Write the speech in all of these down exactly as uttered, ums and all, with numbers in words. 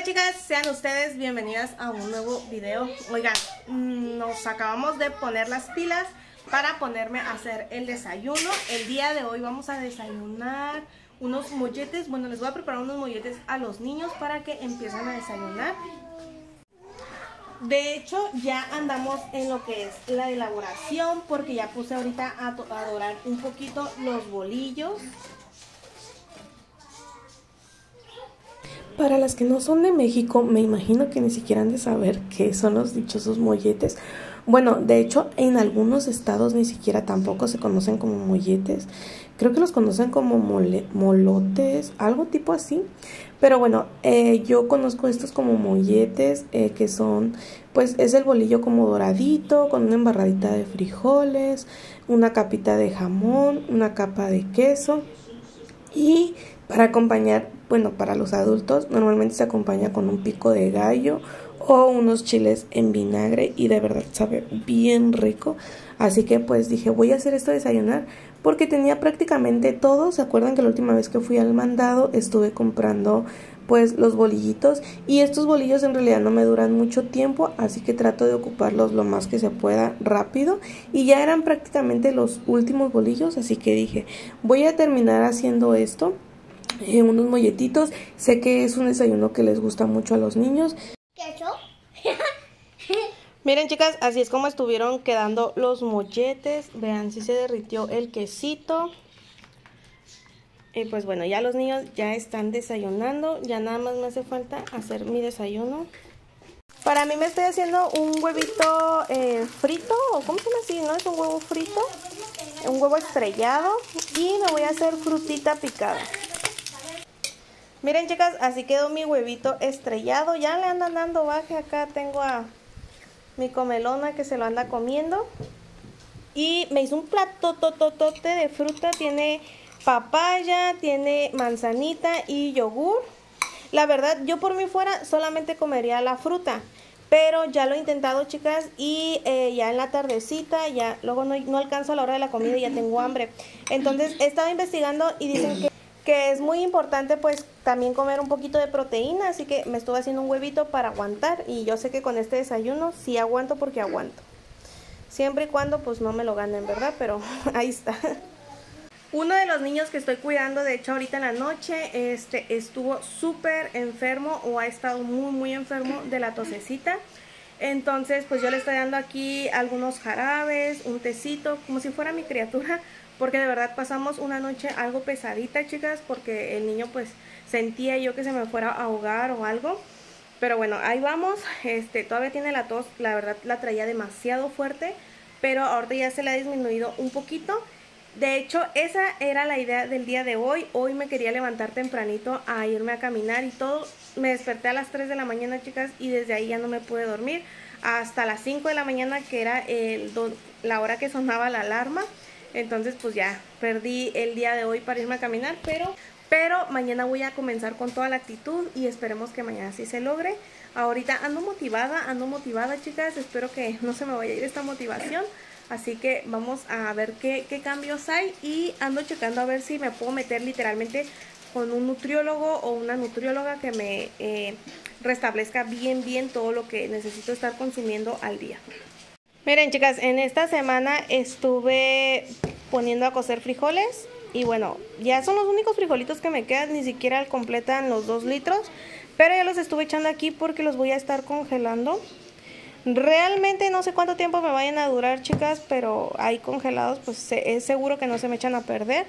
Hola chicas, sean ustedes bienvenidas a un nuevo video. Oigan, nos acabamos de poner las pilas para ponerme a hacer el desayuno. El día de hoy vamos a desayunar unos molletes. Bueno, les voy a preparar unos molletes a los niños para que empiecen a desayunar. De hecho, ya andamos en lo que es la elaboración, porque ya puse ahorita a, a dorar un poquito los bolillos. Para las que no son de México, me imagino que ni siquiera han de saber qué son los dichosos molletes. Bueno, de hecho, en algunos estados ni siquiera tampoco se conocen como molletes. Creo que los conocen como mole, molotes, algo tipo así. Pero bueno, eh, yo conozco estos como molletes, eh, que son, pues es el bolillo como doradito, con una embarradita de frijoles, una capita de jamón, una capa de queso. Y para acompañar, bueno, para los adultos normalmente se acompaña con un pico de gallo o unos chiles en vinagre y de verdad sabe bien rico. Así que pues dije, voy a hacer esto de desayunar porque tenía prácticamente todo. ¿Se acuerdan que la última vez que fui al mandado estuve comprando pues los bolillitos? Y estos bolillos en realidad no me duran mucho tiempo, así que trato de ocuparlos lo más que se pueda rápido. Y ya eran prácticamente los últimos bolillos, así que dije, voy a terminar haciendo esto, eh, unos molletitos. Sé que es un desayuno que les gusta mucho a los niños. ¿Queso? Miren chicas, así es como estuvieron quedando los molletes. Vean, si se derritió el quesito. Y pues bueno, ya los niños ya están desayunando. Ya nada más me hace falta hacer mi desayuno. Para mí me estoy haciendo un huevito eh, frito, o ¿cómo se llama así? ¿No? Es un huevo frito, un huevo estrellado. Y me voy a hacer frutita picada. Miren chicas, así quedó mi huevito estrellado. Ya le andan dando baje. Acá tengo a mi comelona que se lo anda comiendo. Y me hizo un plato tototote de fruta. Tiene papaya, tiene manzanita y yogur. La verdad, yo por mí fuera solamente comería la fruta, pero ya lo he intentado chicas y eh, ya en la tardecita, ya luego no, no alcanzo a la hora de la comida y ya tengo hambre. Entonces he estado investigando y dicen que, que es muy importante pues también comer un poquito de proteína, así que me estuve haciendo un huevito para aguantar. Y yo sé que con este desayuno sí aguanto, porque aguanto, siempre y cuando pues no me lo ganen, ¿verdad? Pero ahí está. Uno de los niños que estoy cuidando, de hecho ahorita en la noche, este estuvo súper enfermo, o ha estado muy muy enfermo de la tosecita. Entonces pues yo le estoy dando aquí algunos jarabes, un tecito, como si fuera mi criatura, porque de verdad pasamos una noche algo pesadita chicas, porque el niño pues sentía yo que se me fuera a ahogar o algo. Pero bueno, ahí vamos. Este todavía tiene la tos, la verdad la traía demasiado fuerte, pero ahorita ya se le ha disminuido un poquito. De hecho, esa era la idea del día de hoy. Hoy me quería levantar tempranito a irme a caminar y todo. Me desperté a las tres de la mañana, chicas, y desde ahí ya no me pude dormir. Hasta las cinco de la mañana, que era el, la hora que sonaba la alarma. Entonces, pues ya perdí el día de hoy para irme a caminar, pero, pero mañana voy a comenzar con toda la actitud y esperemos que mañana sí se logre. Ahorita ando motivada, ando motivada, chicas. Espero que no se me vaya a ir esta motivación. Así que vamos a ver qué, qué cambios hay, y ando checando a ver si me puedo meter literalmente con un nutriólogo o una nutrióloga que me eh, restablezca bien bien todo lo que necesito estar consumiendo al día. Miren chicas, en esta semana estuve poniendo a cocer frijoles y bueno, ya son los únicos frijolitos que me quedan, ni siquiera completan los dos litros, pero ya los estuve echando aquí porque los voy a estar congelando. Realmente no sé cuánto tiempo me vayan a durar chicas, pero ahí congelados pues es seguro que no se me echan a perder.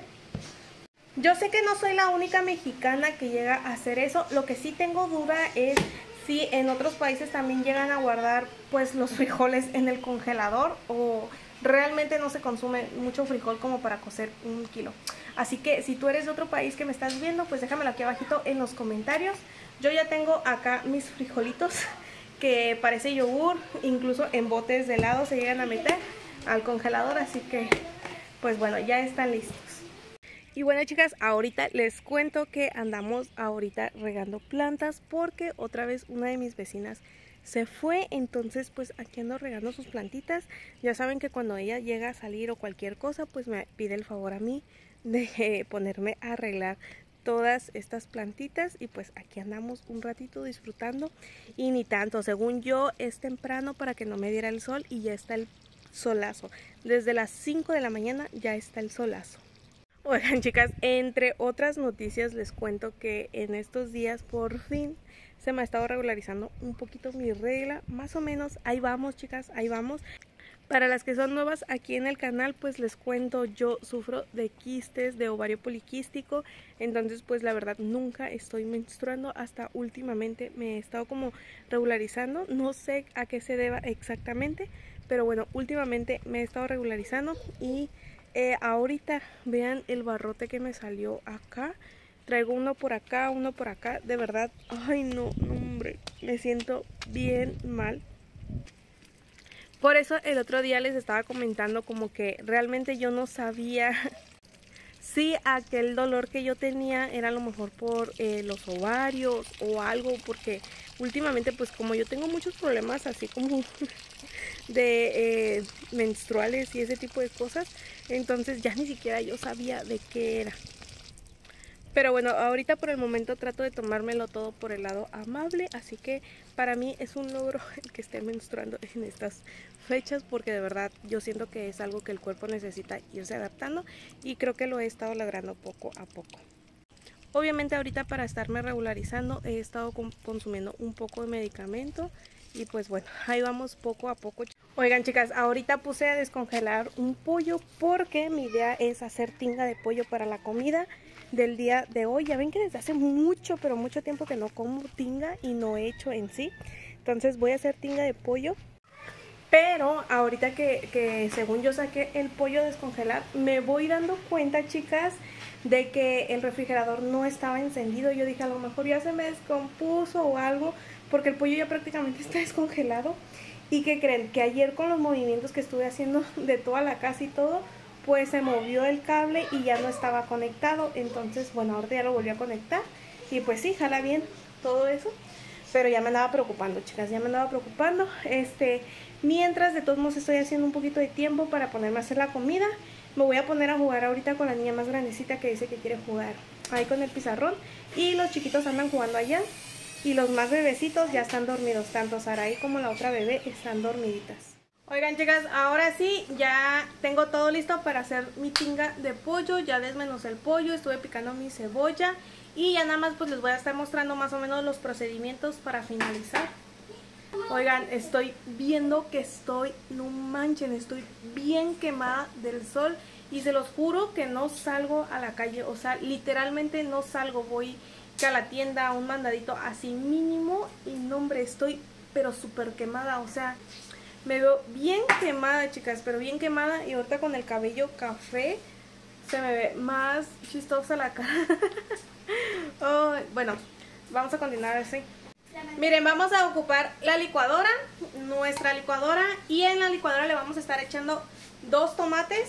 Yo sé que no soy la única mexicana que llega a hacer eso. Lo que sí tengo duda es si en otros países también llegan a guardar pues los frijoles en el congelador, o realmente no se consume mucho frijol como para cocer un kilo. Así que si tú eres de otro país que me estás viendo, pues déjamelo aquí abajito en los comentarios. Yo ya tengo acá mis frijolitos que parece yogur, incluso en botes de helado se llegan a meter al congelador, así que pues bueno, ya están listos. Y bueno chicas, ahorita les cuento que andamos ahorita regando plantas porque otra vez una de mis vecinas se fue, entonces pues aquí ando regando sus plantitas. Ya saben que cuando ella llega a salir o cualquier cosa, pues me pide el favor a mí de ponerme a arreglar todas estas plantitas y pues aquí andamos un ratito disfrutando y ni tanto, según yo es temprano para que no me diera el sol y ya está el solazo. Desde las cinco de la mañana ya está el solazo. Oigan chicas, entre otras noticias les cuento que en estos días por fin se me ha estado regularizando un poquito mi regla, más o menos, ahí vamos chicas, ahí vamos. Para las que son nuevas aquí en el canal, pues les cuento, yo sufro de quistes, de ovario poliquístico, entonces pues la verdad nunca estoy menstruando, hasta últimamente me he estado como regularizando, no sé a qué se deba exactamente, pero bueno, últimamente me he estado regularizando y eh, ahorita vean el barrote que me salió acá, traigo uno por acá, uno por acá, de verdad, ay no, no hombre, me siento bien mal. Por eso el otro día les estaba comentando como que realmente yo no sabía si aquel dolor que yo tenía era a lo mejor por eh, los ovarios o algo, porque últimamente pues como yo tengo muchos problemas así como de eh, menstruales y ese tipo de cosas, entonces ya ni siquiera yo sabía de qué era. Pero bueno, ahorita por el momento trato de tomármelo todo por el lado amable, así que para mí es un logro el que esté menstruando en estas fechas, porque de verdad yo siento que es algo que el cuerpo necesita irse adaptando y creo que lo he estado logrando poco a poco. Obviamente ahorita para estarme regularizando he estado consumiendo un poco de medicamento y pues bueno, ahí vamos poco a poco. Oigan chicas, ahorita puse a descongelar un pollo porque mi idea es hacer tinga de pollo para la comida del día de hoy. Ya ven que desde hace mucho, pero mucho tiempo que no como tinga y no he hecho en sí. Entonces voy a hacer tinga de pollo. Pero ahorita que, que según yo saqué el pollo a descongelar, me voy dando cuenta, chicas, de que el refrigerador no estaba encendido. Yo dije, a lo mejor ya se me descompuso o algo, porque el pollo ya prácticamente está descongelado. Y que creen que ayer con los movimientos que estuve haciendo de toda la casa y todo, pues se movió el cable y ya no estaba conectado. Entonces, bueno, ahorita ya lo volví a conectar y pues sí, jala bien todo eso. Pero ya me andaba preocupando, chicas, ya me andaba preocupando. Este, mientras, de todos modos, estoy haciendo un poquito de tiempo para ponerme a hacer la comida. Me voy a poner a jugar ahorita con la niña más grandecita que dice que quiere jugar ahí con el pizarrón. Y los chiquitos andan jugando allá. Y los más bebecitos ya están dormidos. Tanto Saraí como la otra bebé están dormiditas. Oigan chicas, ahora sí, ya tengo todo listo para hacer mi tinga de pollo. Ya desmenuzé el pollo, estuve picando mi cebolla. Y ya nada más pues les voy a estar mostrando más o menos los procedimientos para finalizar. Oigan, estoy viendo que estoy, no manchen, estoy bien quemada del sol. Y se los juro que no salgo a la calle, o sea, literalmente no salgo. Voy que a la tienda, a un mandadito así mínimo. Y no hombre, estoy pero súper quemada, o sea, me veo bien quemada, chicas, pero bien quemada. Y ahorita con el cabello café se me ve más chistosa la cara. Oh, bueno, vamos a continuar así. Miren, vamos a ocupar la licuadora, nuestra licuadora. Y en la licuadora le vamos a estar echando dos tomates.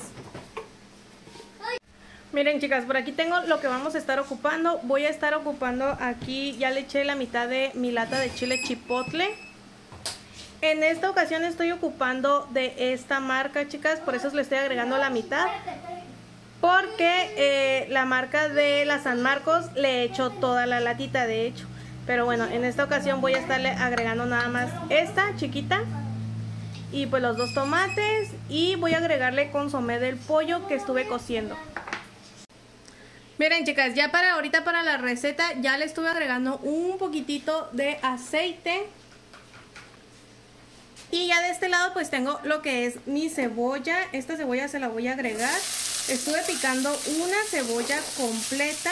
Miren chicas, por aquí tengo lo que vamos a estar ocupando. Voy a estar ocupando aquí, ya le eché la mitad de mi lata de chile chipotle. En esta ocasión estoy ocupando de esta marca, chicas, por eso le estoy agregando la mitad. Porque eh, la marca de la San Marcos le he hecho toda la latita, de hecho. Pero bueno, en esta ocasión voy a estarle agregando nada más esta chiquita. Y pues los dos tomates. Y voy a agregarle consomé del pollo que estuve cociendo. Miren chicas, ya para ahorita para la receta ya le estuve agregando un poquitito de aceite. Y ya de este lado pues tengo lo que es mi cebolla. Esta cebolla se la voy a agregar. Estuve picando una cebolla completa.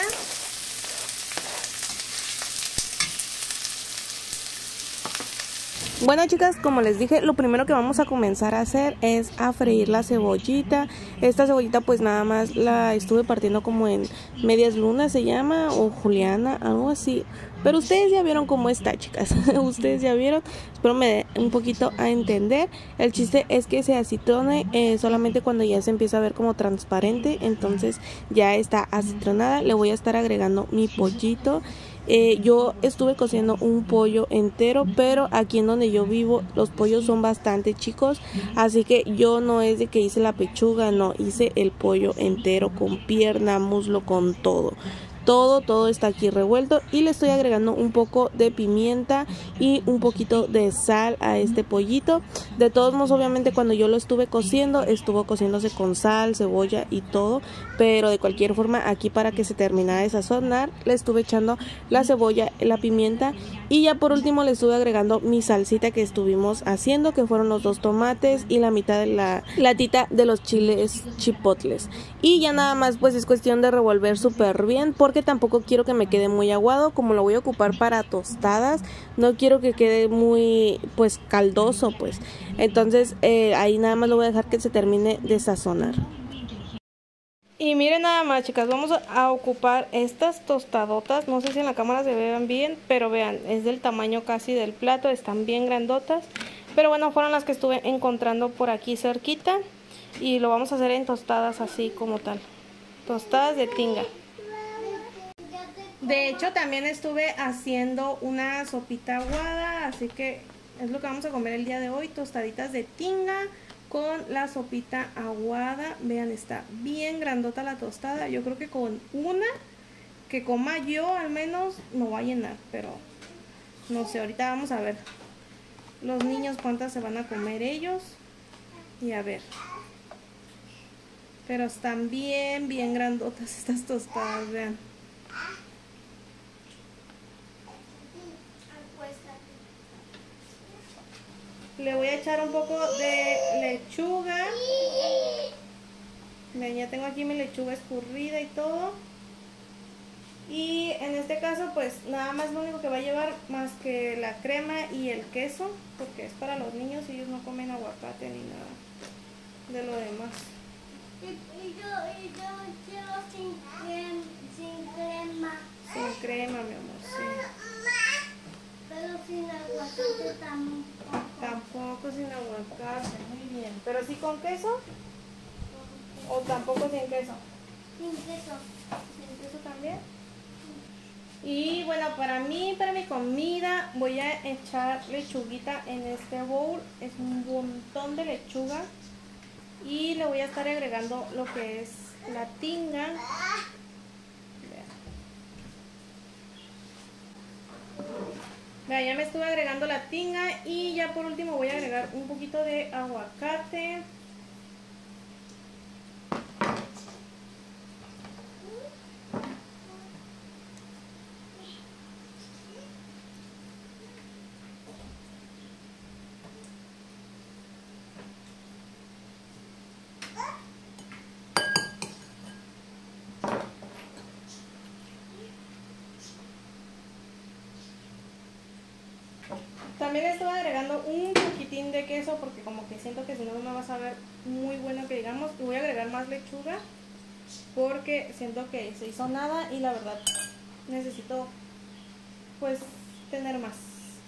Bueno chicas, como les dije, lo primero que vamos a comenzar a hacer es a freír la cebollita. Esta cebollita pues nada más la estuve partiendo como en medias lunas se llama, o juliana, algo así. Pero ustedes ya vieron cómo está, chicas. Ustedes ya vieron, espero me dé un poquito a entender. El chiste es que se acitrone eh, solamente cuando ya se empieza a ver como transparente. Entonces ya está acitronada. Le voy a estar agregando mi pollito. Eh, yo estuve cociendo un pollo entero, pero aquí en donde yo vivo los pollos son bastante chicos, así que yo no es de que hice la pechuga, no, hice el pollo entero con pierna, muslo, con todo. todo, todo está aquí revuelto y le estoy agregando un poco de pimienta y un poquito de sal a este pollito. De todos modos, obviamente cuando yo lo estuve cociendo, estuvo cociéndose con sal, cebolla y todo, pero de cualquier forma aquí para que se terminara de sazonar, le estuve echando la cebolla, la pimienta y ya por último le estuve agregando mi salsita que estuvimos haciendo, que fueron los dos tomates y la mitad de la latita de los chiles chipotles. Y ya nada más pues es cuestión de revolver súper bien, porque tampoco quiero que me quede muy aguado, como lo voy a ocupar para tostadas, no quiero que quede muy pues caldoso pues. Entonces eh, ahí nada más lo voy a dejar que se termine de sazonar. Y miren nada más, chicas, vamos a ocupar estas tostadotas, no sé si en la cámara se vean bien, pero vean, es del tamaño casi del plato, están bien grandotas, pero bueno, fueron las que estuve encontrando por aquí cerquita y lo vamos a hacer en tostadas así como tal, tostadas de tinga. De hecho también estuve haciendo una sopita aguada, así que es lo que vamos a comer el día de hoy, tostaditas de tinga con la sopita aguada. Vean, está bien grandota la tostada. Yo creo que con una que coma yo al menos me va a llenar, pero no sé, ahorita vamos a ver los niños cuántas se van a comer ellos y a ver. Pero están bien, bien grandotas estas tostadas, vean. Le voy a echar un poco de lechuga. Ven, ya tengo aquí mi lechuga escurrida y todo. Y en este caso pues nada más lo único que va a llevar más que la crema y el queso, porque es para los niños y ellos no comen aguacate ni nada de lo demás. Y yo, y yo quiero sin crema, sin crema. Sin crema, mi amor, sí. Pero sin aguacate tampoco. Tampoco sin aguacate, muy bien. ¿Pero sí con queso? ¿O tampoco sin queso? Sin queso. ¿Sin queso también? Y bueno, para mí, para mi comida, voy a echar lechuguita en este bowl. Es un montón de lechuga. Y le voy a estar agregando lo que es la tinga. Vean, ya me estuve agregando la tinga y ya por último voy a agregar un poquito de aguacate. También le estoy agregando un poquitín de queso porque como que siento que si no no me va a saber muy bueno que digamos. Y voy a agregar más lechuga porque siento que se hizo nada y la verdad necesito pues tener más.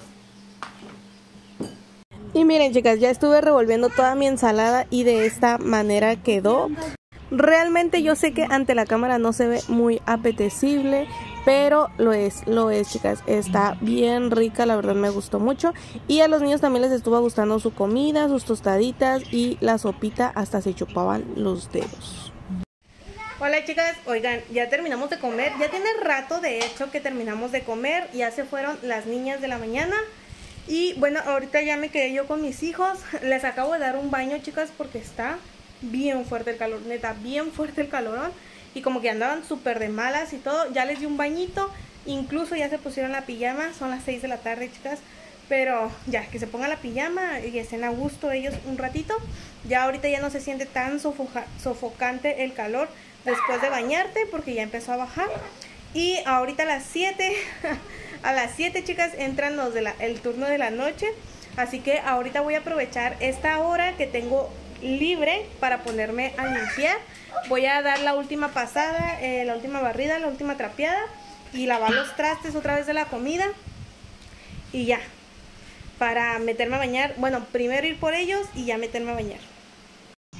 Y miren, chicas, ya estuve revolviendo toda mi ensalada y de esta manera quedó. Realmente yo sé que ante la cámara no se ve muy apetecible, pero lo es, lo es, chicas. Está bien rica, la verdad me gustó mucho. Y a los niños también les estuvo gustando su comida, sus tostaditas y la sopita, hasta se chupaban los dedos. Hola, chicas, oigan, ya terminamos de comer. Ya tiene rato de hecho que terminamos de comer. Ya se fueron las niñas de la mañana. Y bueno, ahorita ya me quedé yo con mis hijos. Les acabo de dar un baño, chicas, porque está bien fuerte el calor, neta, bien fuerte el calorón. Y como que andaban súper de malas y todo. Ya les di un bañito, incluso ya se pusieron la pijama. Son las seis de la tarde, chicas. Pero ya, que se pongan la pijama y estén a gusto ellos un ratito. Ya ahorita ya no se siente tan sofoca sofocante el calor después de bañarte, porque ya empezó a bajar. Y ahorita a las siete, a las siete, chicas, entran los de la, el turno de la noche. Así que ahorita voy a aprovechar esta hora que tengo libre para ponerme a limpiar. Voy a dar la última pasada, eh, la última barrida, la última trapeada y lavar los trastes otra vez de la comida. Y ya, para meterme a bañar. Bueno, primero ir por ellos y ya meterme a bañar.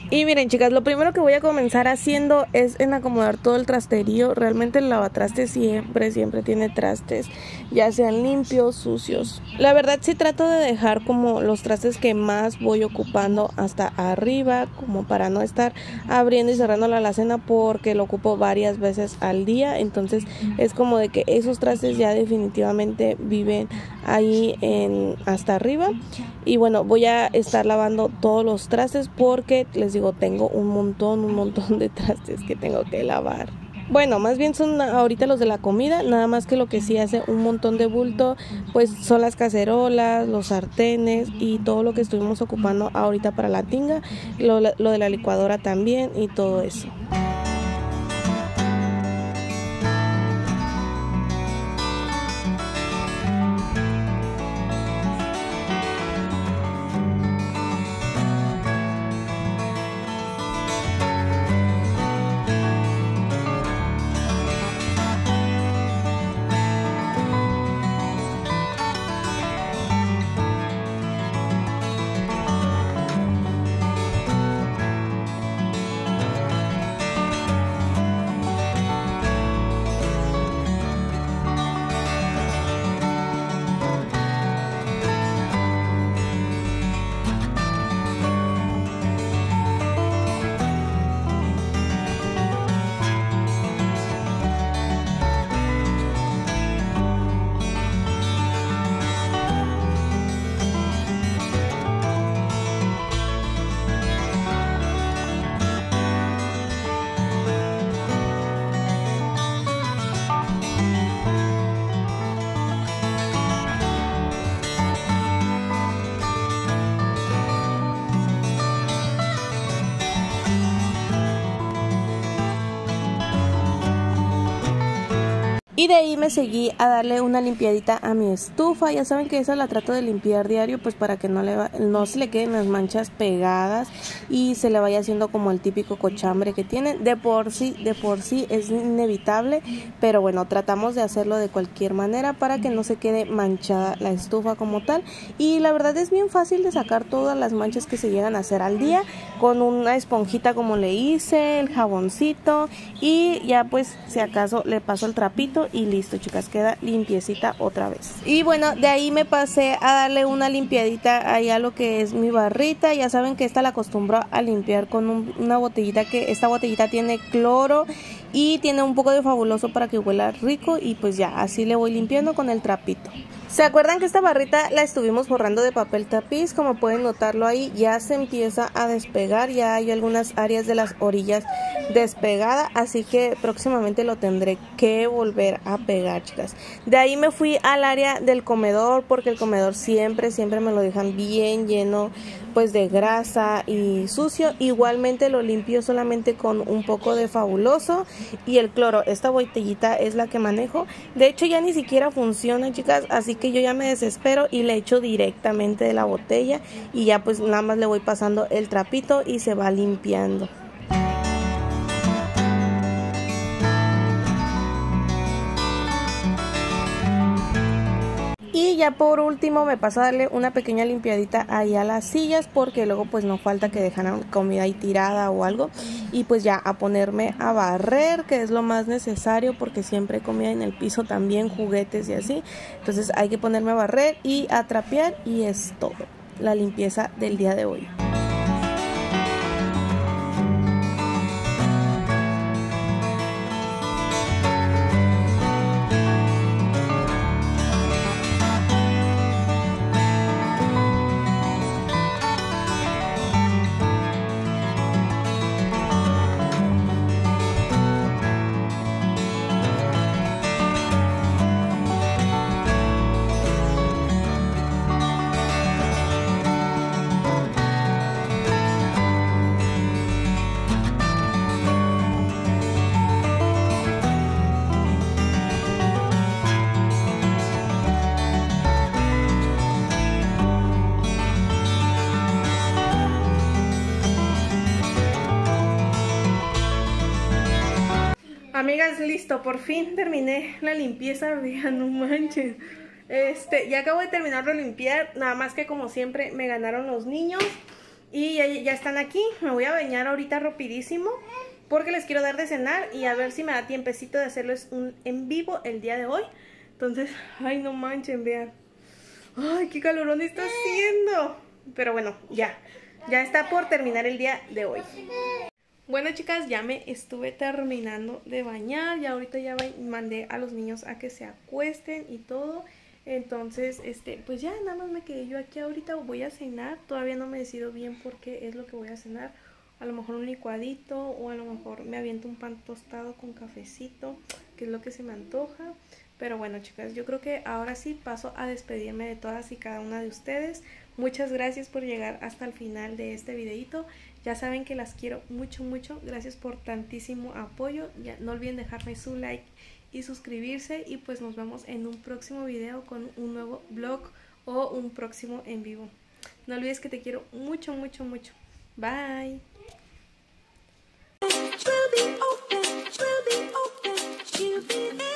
Y miren, chicas, lo primero que voy a comenzar haciendo es en acomodar todo el trasterío. Realmente el lavatrastes siempre, siempre tiene trastes, ya sean limpios, sucios. La verdad sí trato de dejar como los trastes que más voy ocupando hasta arriba, como para no estar abriendo y cerrando la alacena, porque lo ocupo varias veces al día. Entonces es como de que esos trastes ya definitivamente viven ahí en hasta arriba. Y bueno, voy a estar lavando todos los trastes porque les digo, tengo un montón, un montón de trastes que tengo que lavar. Bueno, más bien son ahorita los de la comida, nada más que lo que sí hace un montón de bulto, pues son las cacerolas, los sartenes y todo lo que estuvimos ocupando ahorita para la tinga, lo, lo de la licuadora también y todo eso. Y de ahí me seguí a darle una limpiadita a mi estufa. Ya saben que esa la trato de limpiar diario, pues para que no, le va, no se le queden las manchas pegadas y se le vaya haciendo como el típico cochambre que tiene. De por sí, de por sí es inevitable, pero bueno, tratamos de hacerlo de cualquier manera para que no se quede manchada la estufa como tal. Y la verdad es bien fácil de sacar todas las manchas que se llegan a hacer al día con una esponjita como le hice, el jaboncito y ya pues si acaso le paso el trapito y listo, chicas, queda limpiecita otra vez. Y bueno, de ahí me pasé a darle una limpiadita ahí a lo que es mi barrita. Ya saben que esta la acostumbro a limpiar con un, una botellita, que esta botellita tiene cloro y tiene un poco de fabuloso para que huela rico, y pues ya así le voy limpiando con el trapito. ¿Se acuerdan que esta barrita la estuvimos forrando de papel tapiz? Como pueden notarlo ahí, ya se empieza a despegar, ya hay algunas áreas de las orillas despegada, así que próximamente lo tendré que volver a pegar, chicas. De ahí me fui al área del comedor, porque el comedor siempre, siempre me lo dejan bien lleno pues de grasa y sucio. Igualmente lo limpio solamente con un poco de fabuloso y el cloro. Esta botellita es la que manejo. De hecho ya ni siquiera funciona, chicas, así que yo ya me desespero y le echo directamente de la botella y ya pues nada más le voy pasando el trapito y se va limpiando. Y ya por último me paso a darle una pequeña limpiadita ahí a las sillas, porque luego pues no falta que dejan comida ahí tirada o algo. Y pues ya a ponerme a barrer, que es lo más necesario, porque siempre hay comida en el piso también, juguetes y así. Entonces hay que ponerme a barrer y a trapear, y es todo la limpieza del día de hoy. Amigas, listo, por fin terminé la limpieza. Vean, no manches. Este, ya acabo de terminar de limpiar, nada más que como siempre me ganaron los niños Y ya, ya están aquí. Me voy a bañar ahorita rapidísimo porque les quiero dar de cenar y a ver si me da tiempecito de hacerles un en vivo el día de hoy. Entonces, ay, no manchen, vean. Ay, qué calorón está haciendo. Pero bueno, ya. Ya está por terminar el día de hoy. Bueno, chicas, ya me estuve terminando de bañar. Ya ahorita ya mandé a los niños a que se acuesten y todo. Entonces, este, pues ya nada más me quedé yo aquí ahorita. Voy a cenar. Todavía no me decido bien por qué es lo que voy a cenar. A lo mejor un licuadito o a lo mejor me aviento un pan tostado con cafecito, que es lo que se me antoja. Pero bueno, chicas, yo creo que ahora sí paso a despedirme de todas y cada una de ustedes. Muchas gracias por llegar hasta el final de este videito. Ya saben que las quiero mucho, mucho. Gracias por tantísimo apoyo. Ya no olviden dejarme su like y suscribirse. Y pues nos vemos en un próximo video con un nuevo vlog o un próximo en vivo. No olvides que te quiero mucho, mucho, mucho. Bye. We'll be open, we'll be open, you'll be there.